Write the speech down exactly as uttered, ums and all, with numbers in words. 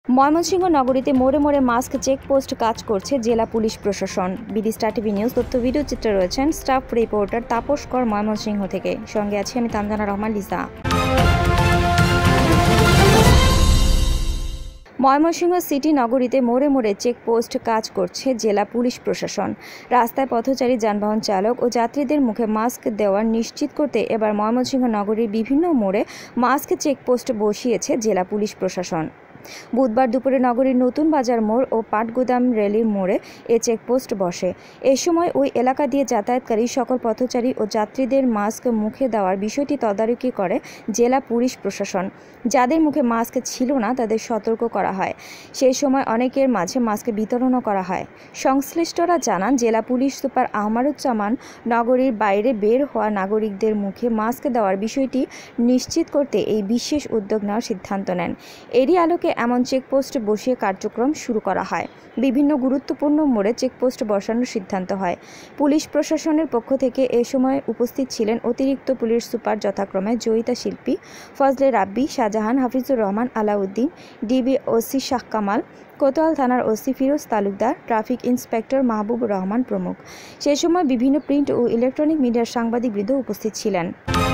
ময়মনসিংহ নগরীতে মোড়ে মোড়ে মাস্ক চেকপোস্ট কাজ করছে জেলা পুলিশ প্রশাসন। বিডি স্টার টিভি নিউজ তথ্য ভিডিও চিত্রে রয়েছেন স্টাফ রিপোর্টার তাপস কর ময়মনসিংহ থেকে। সঙ্গে আছি আমি তানজানা রহমান লিসা। ময়মনসিংহ সিটি নগরীতে মোড়ে মোড়ে চেকপোস্ট কাজ করছে জেলা পুলিশ প্রশাসন। রাস্তায় পথচারী যানবাহন চালক ও যাত্রীদের মুখে মাস্ক দেওয়া নিশ্চিত করতে এবার ময়মনসিংহ নগরীর বিভিন্ন মোড়ে মাস্ক চেকপোস্ট বসিয়েছে জেলা পুলিশ প্রশাসন। বুধবার দুপুরে নগরীর নতুন বাজার মোড় ও পাটগুদাম রেলির মোড়ে এ চেকপোস্ট বসে। এ সময় ওই এলাকা দিয়ে যাতায়াতকারী সকল পথচারী ও যাত্রীদের মাস্ক মুখে দেওয়ার বিষয়টি তদারকি করে জেলা পুলিশ প্রশাসন। যাদের মুখে মাস্ক ছিল না তাদের সতর্ক করা হয়। সেই সময় অনেকের মাঝে মাস্ক বিতরণও করা হয়। সংশ্লিষ্টরা জানান, জেলা পুলিশ সুপার আহমারুজ্জামান নগরীর বাইরে বের হওয়া নাগরিকদের মুখে মাস্ক দেওয়ার বিষয়টি নিশ্চিত করতে এই বিশেষ উদ্যোগ নেওয়ার সিদ্ধান্ত নেন। এরই আলোকে এমন চেকপোস্ট বসিয়ে কার্যক্রম শুরু করা হয়। বিভিন্ন গুরুত্বপূর্ণ মোড়ে চেকপোস্ট বসানোর সিদ্ধান্ত হয়। পুলিশ প্রশাসনের পক্ষ থেকে এ সময় উপস্থিত ছিলেন অতিরিক্ত পুলিশ সুপার যথাক্রমে জয়িতা শিল্পী, ফজলে রাব্বি, শাহজাহান, হাফিজুর রহমান, আলাউদ্দিন, ডিবি ওসি শাহ কামাল, কোতোয়াল থানার OC Firoz Talukdar, traffic inspector Mahbub Rahman প্রমুখ। সে সময় বিভিন্ন প্রিন্ট ও ইলেকট্রনিক মিডিয়ার সাংবাদিকবৃন্দ উপস্থিত ছিলেন।